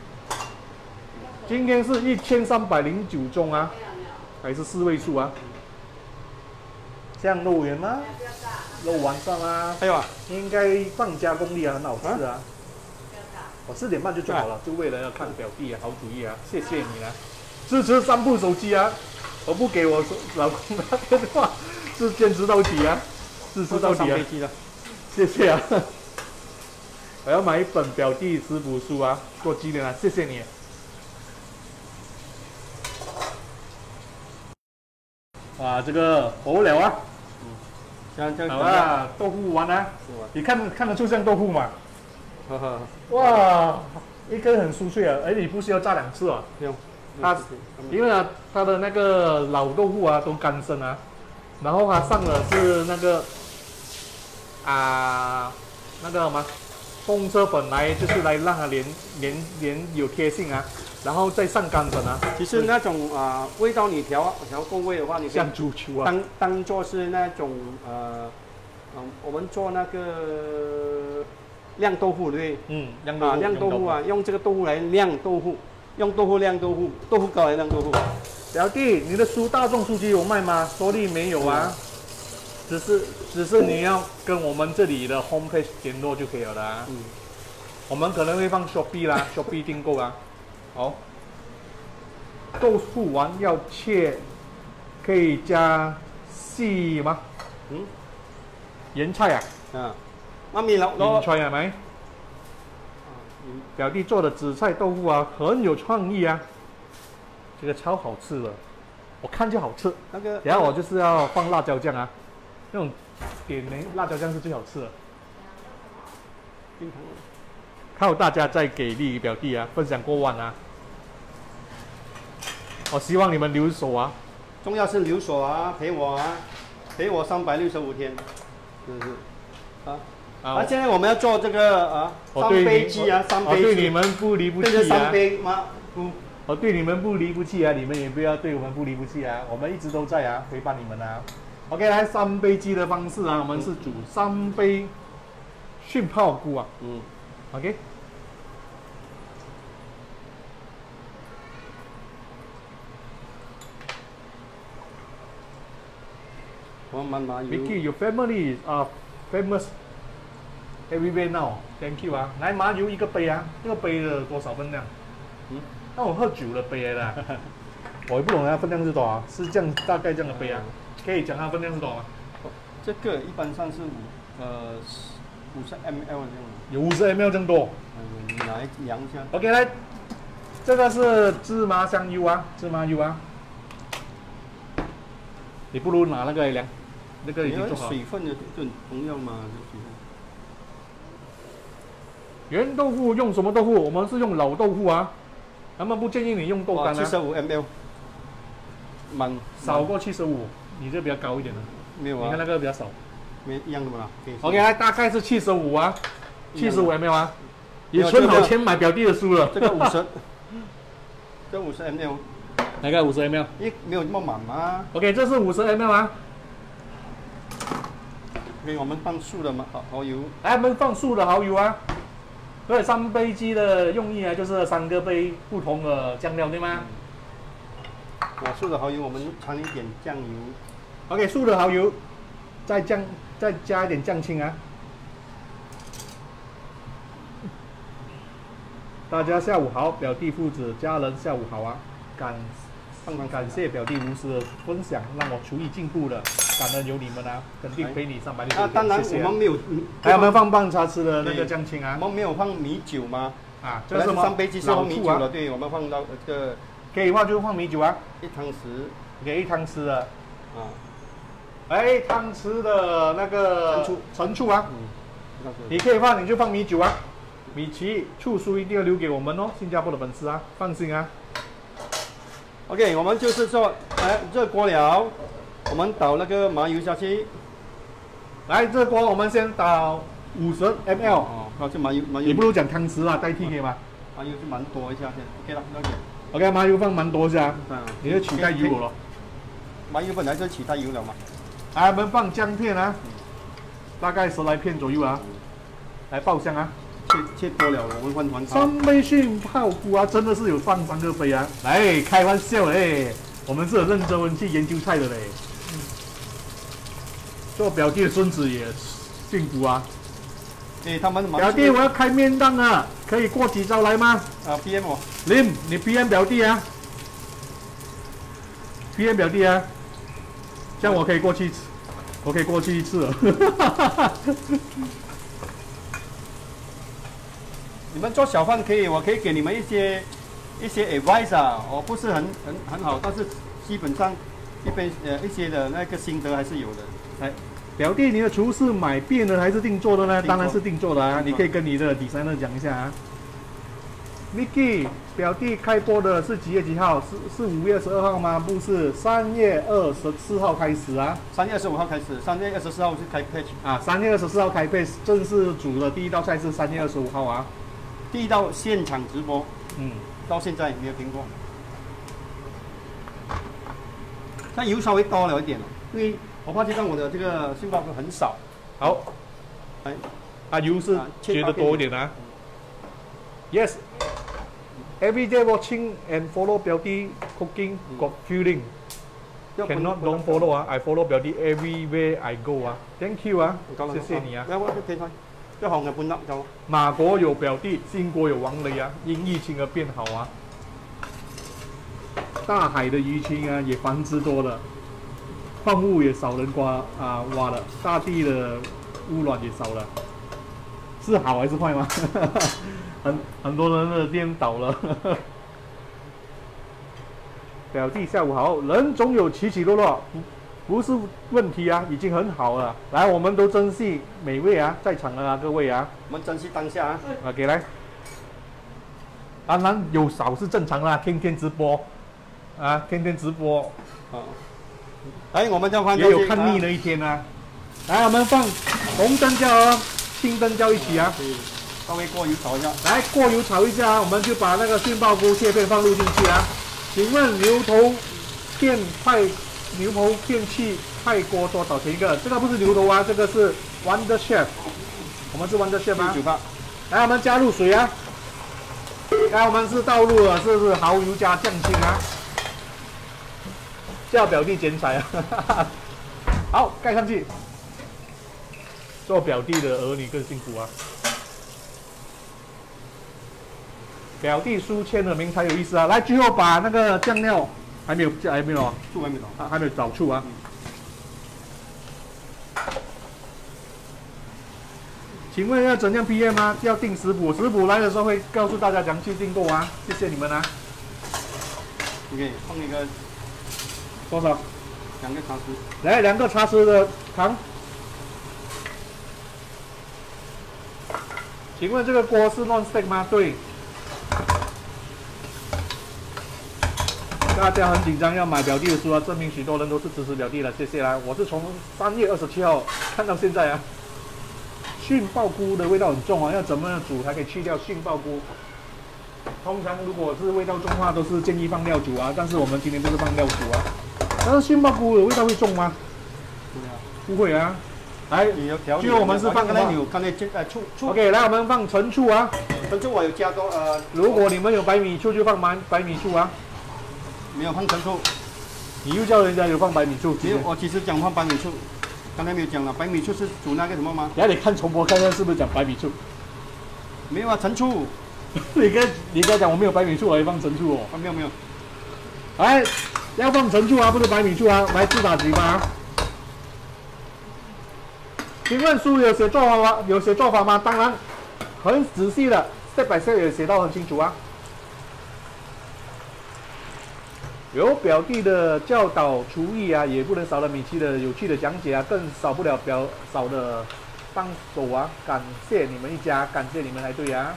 今天是1309中啊，还是4位数啊？像肉圆吗？肉丸上啊， 还有应该放加工力啊，很好吃啊。我4点半就做好了，就为了要看表弟啊，好主意啊，谢谢你啊，支持3部手机啊，我不给我老公打电话。是坚持到底啊，支持到底啊！谢谢啊！我要买一本表弟食谱书啊，做纪念啊！谢谢你。哇，这个好了啊！好啊，豆腐丸啊！你看得出像豆腐吗？哇，一根很酥脆啊！你不需要炸2次啊？ 不用。 因为它的那个老豆腐啊都干身啊。然后它上的是那个那个什么风车粉就是来让它连有贴性啊，然后再上干粉啊。 其实那种味道你调够味的话，你像足球啊， 当做是那种我们做那个酿豆腐对不对？酿豆腐啊，用这个豆腐来酿豆腐，用豆腐酿豆腐，豆腐膏来酿豆腐。 表弟，你的大众书籍有卖吗？说力没有啊，只是你要跟我们这里的 homepage 联络就可以了啦。我们可能会放 Shopee 啦，Shopee 订购啊。好，豆腐丸要切，可以加细吗？盐菜啊？ 妈咪鹽菜係咪？表弟做的紫菜豆腐啊，很有创意啊。这个超好吃的，我看就好吃。然后我就是要放辣椒酱啊，那种点辣椒酱是最好吃的。 靠大家再给力，表弟啊，分享过万啊！我希望你们留守啊， 重要是留守啊，陪我365天，是不是？现在我们要做这个三杯鸡啊，三杯鸡。 我对你们不离不弃啊。 三杯吗？ 我对你们不离不弃啊，你们也不要对我们不离不弃啊，我们一直都在啊，陪伴你们啊。OK， 来三杯鸡的方式啊，我们是煮3杯熏泡菇啊。OK。Vicky, your family is famous everywhere now. Thank you 啊，来麻油1个杯啊，这个杯的多少分量？那我喝酒的杯来的，我也不懂它分量是多少，是这样大概这样的杯啊，可以讲它分量是多少吗？ 这个一般上是50 ml 这样。 有50 ml 这么多？ 你来量一下。 OK， 来，这个是芝麻香油啊，芝麻油啊。你不如拿那个来量，那个已经做好。 水分的就同样嘛， 原豆腐用什么豆腐？我们是用老豆腐啊。他们不建议你用豆干啊。 75 ml， 少过75，你这比较高一点的。 没有啊。 你看那个比较少。 没一样的嘛。 OK， 来大概是75啊，75 ml 啊。也存好钱买表弟的书了。 这个50，这50 ml。 大概50 ml。 没有那么满吗 ？OK， 这是50 ml 啊。 OK， 我们放素的蚝油。 来，我们放素的蚝油啊。所以3杯鸡的用意啊，就是3个杯不同的酱料，对吗？ 素的蚝油我们掺一点酱油。 OK， 素的蚝油，再加一点酱青啊。大家下午好，表弟父子家人下午好啊！感谢表弟无私的分享，让我厨艺进步了，感恩有你们啊，肯定陪你360天。 当然我们没有， 还有没有放棒茶吃的那个酱青啊？ 我们没有放米酒吗？ 这是 3杯鸡是放米酒了，对，我们放到这个可以的话就放米酒啊 ，1汤匙， 给1汤匙的汤匙的那个陈醋啊，你可以放你就放米酒啊，米奇醋酥一定要留给我们哦，新加坡的粉丝啊，放心啊。 OK， 我们就是说，热锅了，我们倒那个麻油下去。 来，这锅我们先倒50 ml。 这麻油， 你不如讲汤匙啦，代替可以吗？ 麻油就蛮多一下先 ，OK 了 ，OK， 麻油放蛮多下，你就取代油了。 麻油本来就取代油了嘛。 来，我们放姜片啊，大概10来片左右啊，来爆香啊。 切多了，我们换团 3杯熏泡菇啊，真的是有放3个杯啊！来，开玩笑嘞，我们是很认真去研究菜的嘞。做表弟的孙子也幸福啊！ 他们表弟，我要开面档啊，可以过几招来吗 ？PM 我。 Lim， 你 PM 表弟啊 ？PM 表弟啊，这样我可以过去一次了。 你们做小贩可以，我可以给你们一些 advice 啊，我不是很好，但是基本上一些的那个心得还是有的。 来，表弟，你的厨是买遍的还是定做的呢？当然是定做的啊，你可以跟你的 designer 讲一下啊。Vicky， 表弟开播的是几月几号？是5月12号吗？不是，3月24号开始啊。 3月25号开始，3月24号是开 page 啊，3月24号开 page， 正式煮的第一道菜是3月25号啊。 第一道现场直播，到现在没有停过。它油稍微多了一点，因为我发现我的这个杏鲍菇很少。 好，油是觉得多一点啊。Yes, every day watching and follow 表弟 cooking got feeling. Cannot don't follow 啊 ，I follow 表弟 everywhere I go 啊。Thank you 啊，谢谢你啊。 一行嘅半粒就。 马國有表弟，新國有王雷啊，因疫情而變好啊。大海的魚群啊也繁殖多了，矿物也少人挖了，大地的污染也少了，是好还是坏吗？很多人的店倒了。表弟下午好，人总有起起落落。不是问题啊，已经很好了。来，我们都珍惜美味啊，在场的各位啊， 我们珍惜当下啊。 OK， 来， 当然有少是正常啦，天天直播，啊，天天直播， 啊，来，我们再放也有看腻的一天啊。来，我们放红灯椒啊，青灯椒一起啊， 稍微过油炒一下。 来，过油炒一下啊，我们就把那个杏鲍菇切片放入进去啊。请问牛头片器派锅多少钱一个？这个不是牛头啊，这个是 Wonder Chef， 我们是 Wonder Chef 吗 ？98。 来，我们加入水啊。来，我们是倒入了，是不是蚝油加酱青啊？叫表弟剪彩啊！好，盖上去。做表弟的儿女更辛苦啊！表弟书签了名才有意思啊！来，最后把那个酱料还没有啊？ 醋还没有啊，还没有找醋啊。请问要怎样 PM 啊？要订食谱，食谱来的时候会告诉大家怎样去订购啊！谢谢你们啊。 OK， 放一个多少 ？2个茶匙。 来，2个茶匙的糖。请问这个锅是 non-stick 吗？对。大家很紧张要买表弟的书啊，证明许多人都是支持表弟了，谢谢啦！我是从3月27号看到现在啊。杏鲍菇的味道很重啊，要怎么样煮才可以去掉杏鲍菇？通常如果是味道重的话，都是建议放料煮啊，但是我们今天不是放料煮啊。但是杏鲍菇的味道会重吗？不会啊。来，最后我们是放刚才醋。 OK， 来我们放陈醋啊。 陈醋我有加多如果你们有白米醋就放白米醋啊。 没有放陈醋。 你又叫人家有放白米醋？ 没有，我其实讲放白米醋。刚才没有讲了，白米醋是煮那个什么吗？ 来，你看重播看看是不是讲白米醋？ 没有啊，陈醋。 你刚讲我没有白米醋，我还放陈醋哦。 啊，没有。 来，要放陈醋啊，不是白米醋啊。来自打几吧。请问书有写做法吗？有写做法吗？当然，很仔细的 ，step by step 也写到很清楚啊。有表弟的教导厨艺啊，也不能少了米奇的有趣的讲解啊，更少不了少的帮手啊！感谢你们一家，感谢你们才对啊！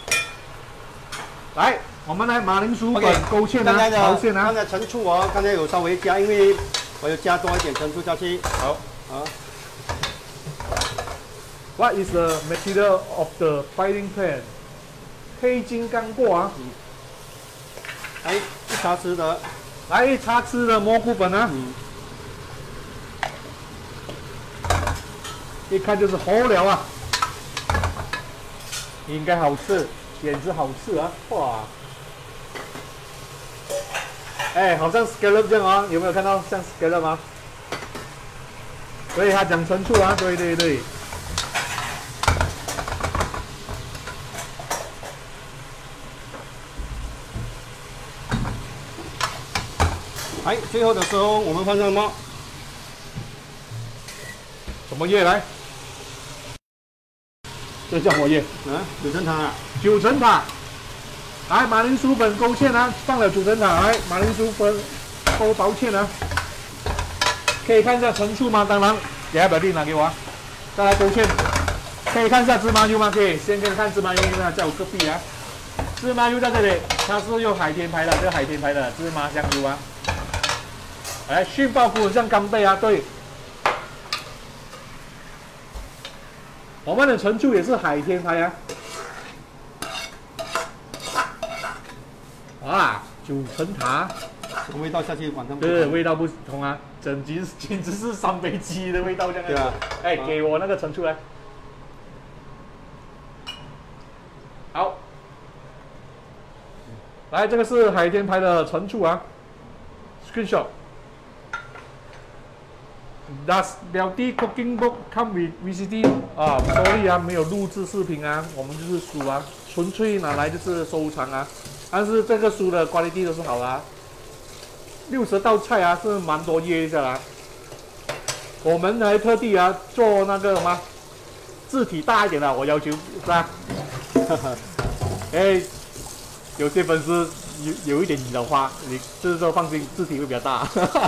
来，我们来马铃薯粉勾芡啊，朝鲜啊。 刚才陈醋哦，刚才有稍微加，因为我有加多一点陈醋下去。 好，好。What is the material of the frying pan？ 黑金刚锅啊。 来1茶匙的。 来1茶匙的蘑菇粉啊。一看就是好料啊，应该好吃，简直好吃啊！哇，哎，好像 scallop 这样啊，有没有看到像 scallop 吗？所以他讲陈醋啊，对对对。 来，最后的时候我们放上什么？ 什么叶来？这叫什么叶？ 九层塔啊。 九层塔。来，马铃薯粉勾芡啊，放了九层塔，来，马铃薯粉勾薄芡啊。可以看一下陈醋吗？当然，给他表弟拿给我啊。再来勾芡。可以看一下芝麻油吗？可以，先看芝麻油啊，在我隔壁啊。芝麻油在这里，它是用海天牌的，这个海天牌的芝麻香油啊。来，杏鲍菇像干贝啊，对。我们的陈醋也是海天牌啊。啊，九层塔， 味道下去晚上。 对，味道不同啊，简直是3杯鸡的味道这样。对啊。哎，给我那个陈醋来。好。来，这个是海天牌的陈醋啊 ，screenshot。Does 表弟 cooking book come with VCD？ 啊 ，sorry 啊，没有录制视频啊，我们就是书啊，纯粹拿来就是收藏啊。但是这个书的 quality 都是好啊，60道菜啊，是蛮多页的啦。我们还特地啊做那个什么字体大一点的，我要求是吧？哎，有些粉丝有一点老花，你就是说放心，字体会比较大。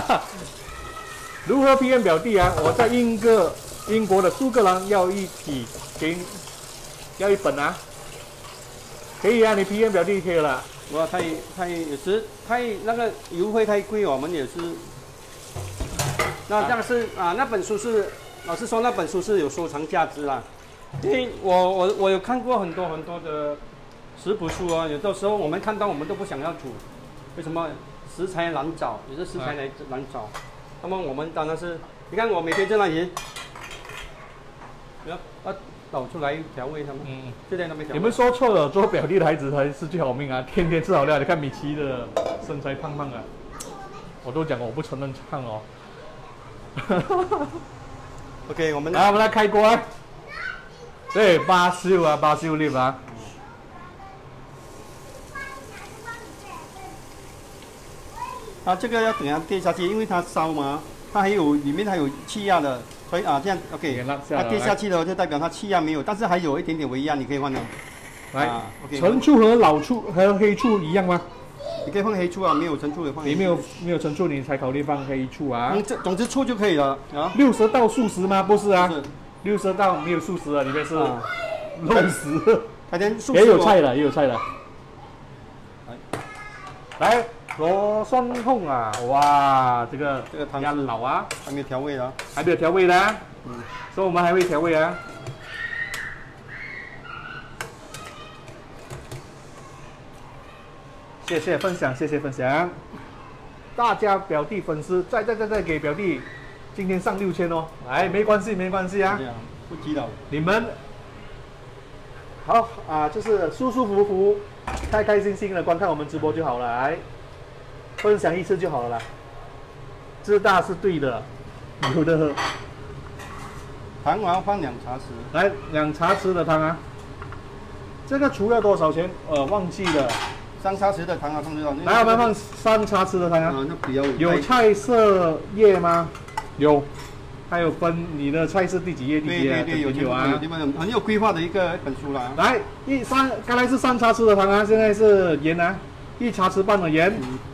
如何 PM 表弟啊？我在英国的苏格兰要一本啊。 可以啊，你 PM 表弟可以了。 哇，太有时太那个邮费太贵，我们也是。那这样是啊，那本书是老师说那本书是有收藏价值啦，因为我有看过很多的食谱书啊，有的时候我们看到我们都不想要煮，为什么？食材难找，有些食材难找。那么我们当然是，你看我每天在那里，倒出来调味他们，就在那边调味。 你们说错了，做表弟的孩子才是最好命啊！天天吃好料，你看米奇的身材胖胖啊，我都讲我不承认胖哦。 OK， 我们来开锅啊！对，巴西粒啊。 啊，这个要等下跌下去，因为它烧嘛，它里面还有气压的，所以啊这样 OK， 它跌下去了就代表它气压没有，但是还有一点点微压，你可以换的。 来陈醋和老醋和黑醋一样吗？ 你可以放黑醋啊，没有陈醋的放。 你没有陈醋，你才考虑放黑醋啊？ 总之醋就可以了啊。 60道素食吗？不是啊，60道没有素食啊，里面是肉食。也有菜的，也有菜的。来。罗酸痛啊！哇，这个汤要老啊， 还没有调味的， 还没有调味的、啊。所以我们还会调味啊。谢谢分享，谢谢分享。大家表弟粉丝再给表弟，今天上6000哦。来，没关系啊， 不急了。 你们好啊，就是舒舒服服、开开心心的观看我们直播就好了。来。分享一次就好了啦，知道是对的，有的喝。 糖我要放2茶匙， 来2茶匙的汤啊。这个除了多少钱？忘记了。 3茶匙的糖啊，放多少？ 来，我们放3茶匙的汤啊。 那比较有菜色叶吗？有，还有分你的菜是第几页？ 对，有啊，很有规划的一本书啦。 来刚才是3茶匙的糖啊，现在是盐啊，1茶匙半的盐。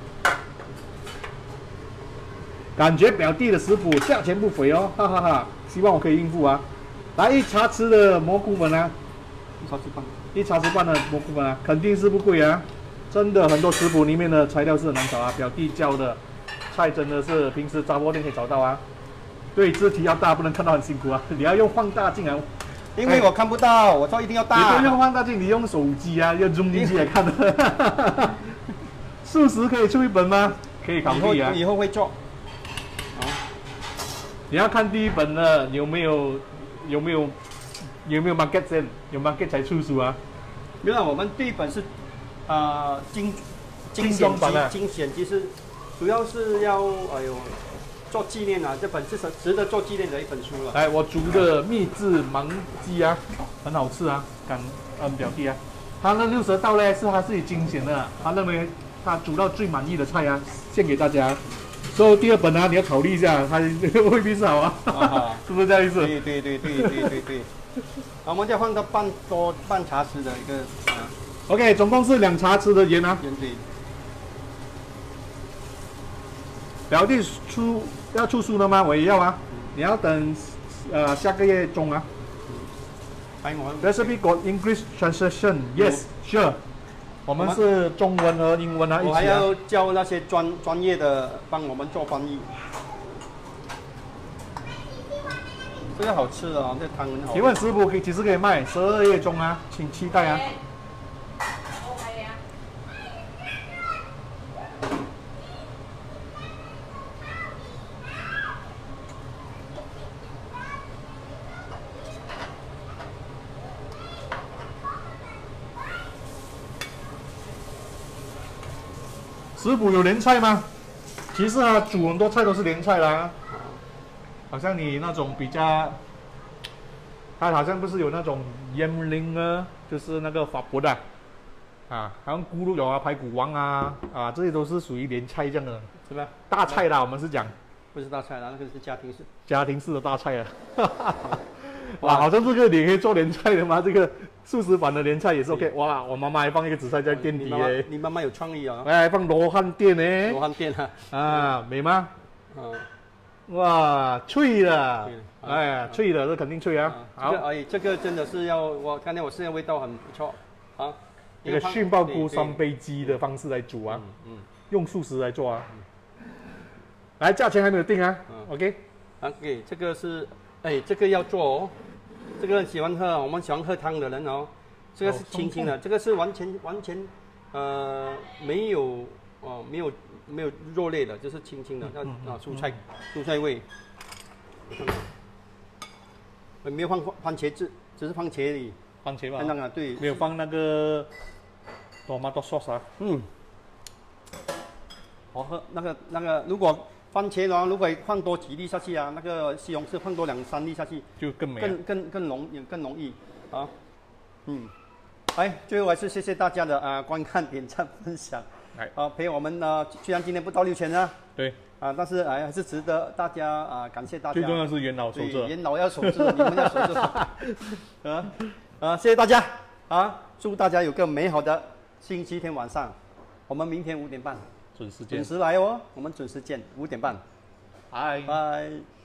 感觉表弟的食谱价钱不菲哦，哈哈哈！希望我可以应付啊。来1茶匙的蘑菇粉啊，1茶匙半的蘑菇粉啊，肯定是不贵啊。真的很多食谱里面的材料是很难找啊，表弟教的菜真的是平时杂货店可以找到啊。对，字体要大，不能看到很辛苦啊。你要用放大镜啊， 因为我看不到，我说一定要大。 你不用放大镜，你用手机啊，要 zoom 进去来看的。素食可以出一本吗？可以考虑啊。 以后会做。 你要看第一本的有没有 market 先，有 market 才出书啊。 没有，我们第一本是精选集是主要是要做纪念啊，这本是值得做纪念的一本书了。 来，我煮的秘制芒鸡啊，很好吃啊，感恩表弟啊。他那60道呢是他自己精选的，他认为他煮到最满意的菜啊，献给大家。所以第2本啊，你要考虑一下，它未必是好啊，是不是这样意思？ 对。我们再放到半茶匙的一个 OK， 总共是2茶匙的盐啊。 对。 表弟要出书了吗？我也要啊。你要等下个月中啊。Recipe got English translation. Yes, sure. 我们是中文和英文啊， 我还要教那些专业的帮我们做翻译。这个好吃啊，这汤很好。 请问食谱几时可以卖？12月中啊，请期待啊。食谱有连菜吗？其实啊，煮很多菜都是连菜啦。好像你那种比较，它好像不是有那种腌灵啊，就是那个法国的，好像咕噜有啊、排骨王啊，这些都是属于连菜这样的，是吧？大菜啦，我们是讲， 不是大菜啦，那个是家庭式的大菜啊。哇，好像这个你可以做连菜的吗？这个素食版的连菜也是 OK。哇，我妈妈还放一个紫菜在垫底耶。 你妈妈有创意啊！ 还放罗汉店呢。 罗汉店啊，美吗？哇，脆了！脆了，这肯定脆啊。 好，这个真的是要刚才我试的味道很不错啊。 这个杏鲍菇三杯鸡的方式来煮啊，用素食来做啊。来，价钱还没有定啊，OK。 OK， 这个是，哎，这个要做哦。这个喜欢喝，我们喜欢喝汤的人哦。这个是清清的，这个是完全没有没有肉类的，就是清清的，蔬菜味。没有放番茄汁，只是番茄而已。 番茄吧？ 那个对， 没有放那个 tomato sauce 啊。 好喝。那个，如果番茄呢，如果放多几粒下去啊，那个西红柿放多2、3粒下去， 就更美， 更容易啊。哎，最后还是谢谢大家的观看、点赞、分享，陪我们虽然今天不到6000啊， 对， 但是还是值得大家感谢大家。 最重要是元老守着， 元老要守着，你们要守着。谢谢大家祝大家有个美好的星期天晚上，我们明天5点半准时来哦，我们准时见，5点半，拜。